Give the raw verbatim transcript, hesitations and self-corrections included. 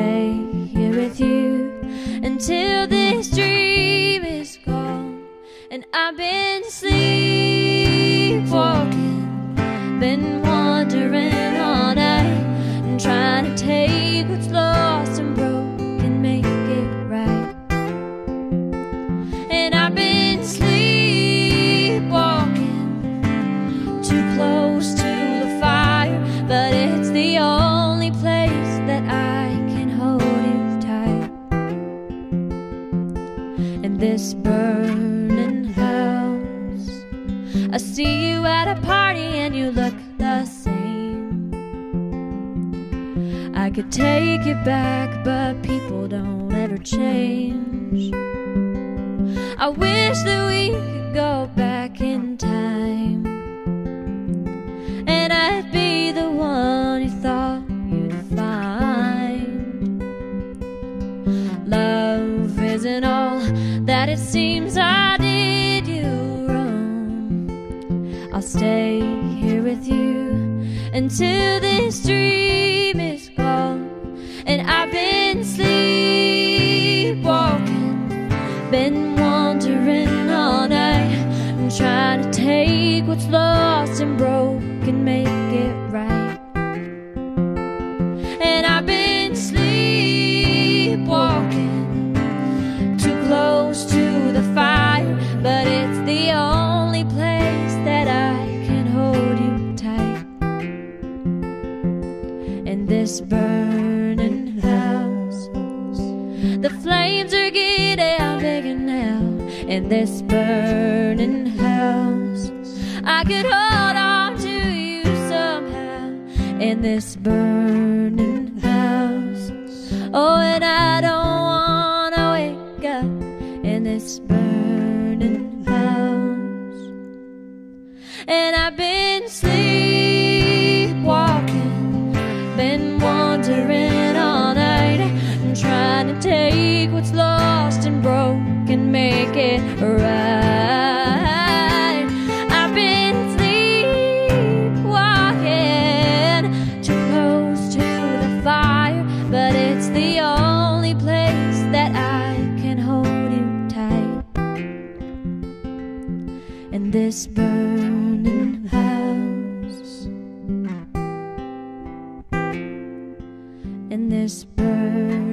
stay here with you until this dream is gone. And I've been sleepwalking, been wandering all night, and trying to take what's lost and broken, make it right. And I've been sleepwalking, too close to the fire, but it's the only place that I can hold you tight. In this burning house, I see you at a party and you look the same. I could take it back, but people don't ever change. I wish that we could go back in time, and I'd be the one you thought you'd find. Love isn't all that it seems. I did you wrong. I'll stay here with you until this dream is gone. And I've been sleepwalking, been wandering all night, and trying to take what's lost and broken, make it right. And I've been sleepwalking, too close to the fire, but it's the only place that I can hold you tight. In this burning house, the flames are getting bigger now. In this burning house, I could hold on to you somehow. In this burning house, oh, and I don't wanna wake up in this burning house. And I've been sleepwalking, been wandering all night, and trying to take what's lost and broken, make it right. I've been sleepwalking, too close to the fire, but it's the only place that I can hold you tight. In this burning house, in this burning